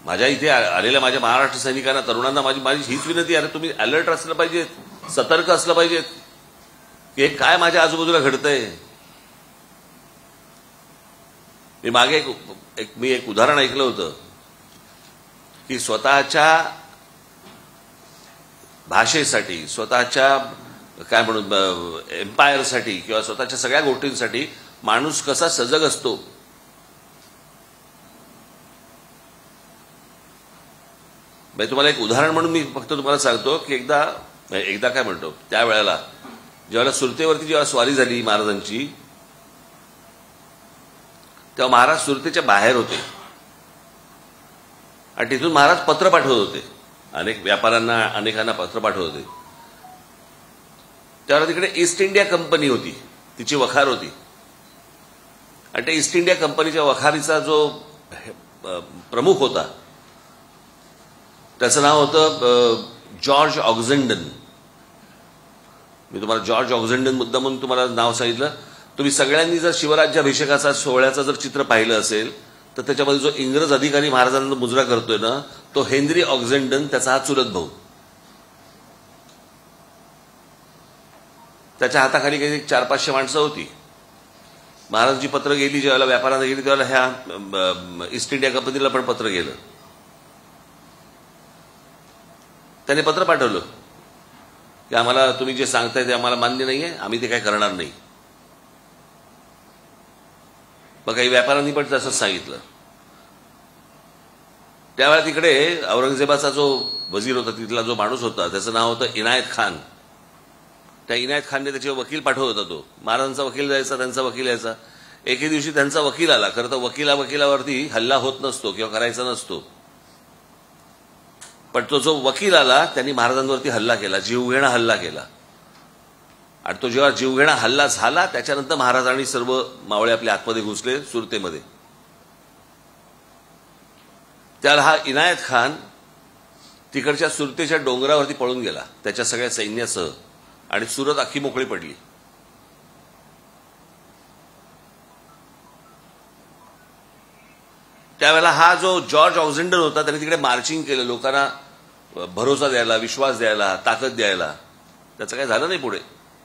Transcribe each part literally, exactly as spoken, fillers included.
माझ्या इथे आलेल्या माझ्या महाराष्ट्र सैनिकांना, तरुणांना माझी माझी हीच विनंती आहे, तुम्ही अलर्ट असलं पाहिजेत, सतर्क असलं पाहिजेत की हे काय माझ्या आजूबाजूला घडतंय. मी मागे एक, एक मी एक उदाहरण ऐकलं होतं की स्वतःच्या भाषेसाठी, स्वतःच्या काय म्हणून एम्पायरसाठी किंवा स्वतःच्या सगळ्या गोष्टींसाठी माणूस कसा सजग असतो. म्हणजे तुम्हाला एक उदाहरण म्हणून मी फक्त तुम्हाला सांगतो की एकदा एकदा काय म्हणतो त्यावेळेला जेव्हा सुरतेवरती जेव्हा स्वारी झाली महाराजांची, तेव्हा महाराज सुरतेच्या बाहेर होते आणि तिथून महाराज पत्र पाठवत होते, अनेक व्यापाऱ्यांना अनेकांना पत्र पाठवत होते. त्यावेळेला तिकडे ईस्ट इंडिया कंपनी होती, तिची वखार होती आणि त्या ईस्ट इंडिया कंपनीच्या वखारीचा जो प्रमुख होता त्याचं नाव होतं जॉर्ज ऑक्झेंडन. मी तुम्हाला जॉर्ज ऑक्झेंडन मुद्दा म्हणून तुम्हाला नाव सांगितलं. तुम्ही सगळ्यांनी जर शिवराज्याभिषेकाचा सोहळ्याचं जर चित्र पाहिलं असेल तर त्याच्यामध्ये जो इंग्रज अधिकारी महाराजांना मुजरा करतोय ना, तो हेनरी ऑक्झेंडन, त्याचा हा चुलत भाऊ. त्याच्या हाताखाली काही चार पाचशे माणसं होती. महाराजांची पत्र गेली, ज्यावेळेला व्यापाराला गेली त्यावेळेला ह्या ईस्ट इंडिया कंपनीला पण पत्र गेलं. त्याने पत्र पाठवलं की आम्हाला तुम्ही जे सांगताय ते आम्हाला मान्य नाहीये, आम्ही ते काय करणार नाही. मग काही व्यापाऱ्यांनी पण तसंच सांगितलं. त्यावेळेला तिकडे औरंगजेबाचा जो वजीर होता, तिथला जो माणूस होता, त्याचं नाव होतं इनायत खान. त्या इनायत खानने त्याचे वकील पाठवत होता. तो महाराजांचा वकील जायचा, त्यांचा वकील यायचा. एके दिवशी त्यांचा वकील आला. खरं तर वकिला वकिलावरती हल्ला होत नसतो किंवा करायचा नसतो, पण तो जो वकील आला त्यांनी महाराजांवरती हल्ला केला, जीवघेणा हल्ला केला. आणि तो जेव्हा जीवघेणा हल्ला झाला त्याच्यानंतर महाराजांनी सर्व मावळे आपल्या आतमध्ये घुसले सुरतेमध्ये. त्याला हा इनायत खान तिकडच्या सुरतेच्या डोंगरावरती पळून गेला त्याच्या सगळ्या सैन्यासह आणि सुरत अख्खी मोकळी पडली. त्यावेळेला हा जो जॉर्ज ऑक्झेंडन होता त्याने तिकडे मार्चिंग केलं, लोकांना भरोसा द्यायला, विश्वास द्यायला, ताकद द्यायला. त्याचं काही झालं नाही पुढे.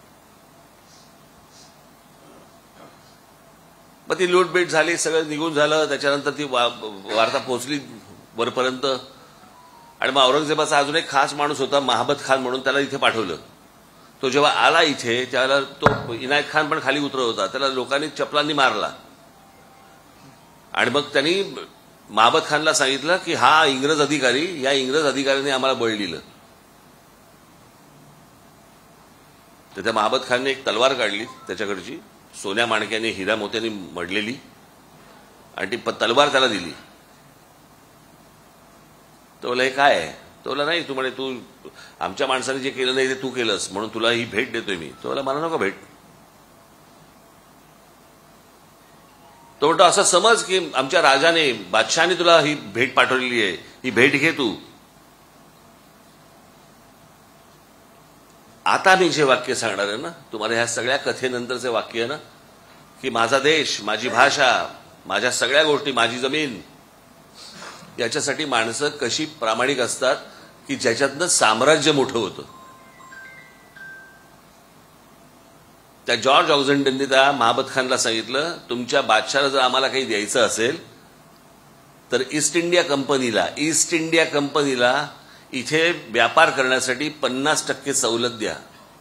मग ती लूटबीट झाली, सगळं निघून झालं. त्याच्यानंतर ती वार्ता पोहोचली वरपर्यंत आणि मग औरंगजेबाचा अजून एक खास माणूस होता महाबत खान म्हणून, त्याला इथे पाठवलं. तो जेव्हा आला इथे त्यावेळेला तो इनायत खान पण खाली उतरत होता. त्याला लोकांनी चपलांनी मारला आणि मग त्यांनी महाबत खानला सांगितलं की हा इंग्रज अधिकारी, या इंग्रज अधिकाऱ्याने आम्हाला बळ दिलं. तर त्या महाबत खानने एक तलवार काढली त्याच्याकडची, सोन्या माणक्याने हिरा मोत्याने मडलेली, आणि ती तलवार त्याला दिली. तो बोला हे काय आहे? तो बोला नाही, तू म्हणे तू आमच्या माणसाने जे केलं नाही ते तू केलंस म्हणून तुला ही भेट देतोय मी. तो बोला मला नको भेट. तो म्हणतो असं समज की आमच्या राजाने, बादशहाने तुला ही भेट पाठवलेली आहे, ही भेट घे तू. आता मी जे वाक्य सांगणार आहे ना तुम्हाला, ह्या सगळ्या कथेनंतरचे वाक्य आहे ना, की माझा देश, माझी भाषा, माझ्या सगळ्या गोष्टी, माझी जमीन, याच्यासाठी माणसं कशी प्रामाणिक असतात की ज्याच्यातनं साम्राज्य मोठं होतं. त्या जॉर्ज ऑक्झेंडनने त्या महाबत खानला सांगितलं तुमच्या बादशाला जर आम्हाला काही द्यायचं असेल तर ईस्ट इंडिया कंपनीला ईस्ट इंडिया कंपनीला इथे व्यापार करण्यासाठी पन्नास टक्के सवलत द्या.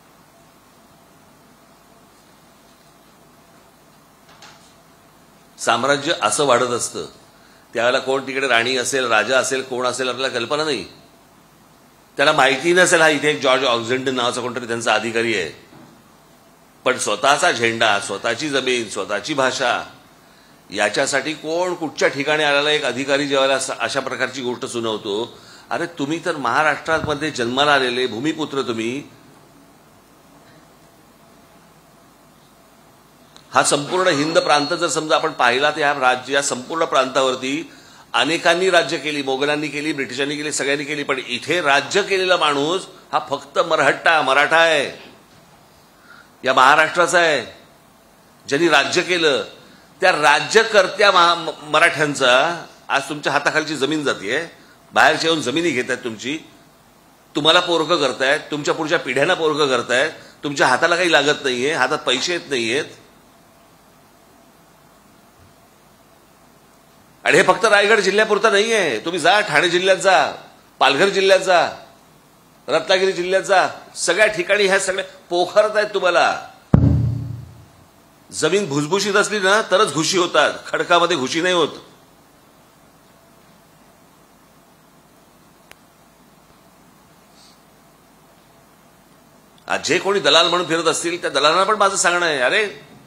साम्राज्य असं वाढत असतं. त्यावेळेला कोण तिकडे राणी असेल, राजा असेल, कोण असेल आपल्याला कल्पना नाही. त्याला माहिती नसेल हा इथे एक जॉर्ज ऑक्झेंडन नावाचा कोणतरी त्यांचा अधिकारी आहे. पण स्वतःचा झेंडा, स्वतःची जमीन, स्वतःची भाषा, याच्यासाठी कोण कुठच्या ठिकाणी आलेला एक अधिकारी जेव्हा अशा प्रकारची गोष्ट सुनावतो, अरे तुम्ही तर महाराष्ट्रामध्ये जन्माला आलेले भूमिपुत्र, तुम्ही हा संपूर्ण हिंद प्रांत जर समजा आपण पाहिला तर या राज्य या संपूर्ण प्रांतावरती अनेकांनी राज्य केली, मोगलांनी केली, ब्रिटिशांनी केली, सगळ्यांनी केली, पण इथे राज्य केलेला माणूस हा फक्त मराठा मराठा आहे, या महाराष्ट्राचा आहे. ज्यांनी राज्य केलं त्या राज्यकर्त्या मराठ्यांचा आज तुमच्या हाताखालची जमीन जातीये, बाहेरच्या येऊन जमिनी घेत आहेत तुमची, तुम्हाला पोरकं करतायत, तुमच्या पुढच्या पिढ्यांना पोरकं करतायत, तुमच्या हाताला काही लागत नाहीये, हातात पैसे येत नाहीयेत. आणि हे फक्त रायगड जिल्ह्यापुरता नाहीये. तुम्ही जा, ठाणे जिल्ह्यात जा, पालघर जिल्ह्यात जा, रत्नागिरी जिल्ह्यात जा, सगळ्या ठिकाणी ह्या सगळ्या पोखरत आहेत तुम्हाला. जमीन भुसभुशीत असली ना तरच घुशी होतात, खडकामध्ये घुशी नाही होत. आज जे कोणी दलाल म्हणून फिरत असतील त्या दलालांना पण माझं सांगणं आहे, अरे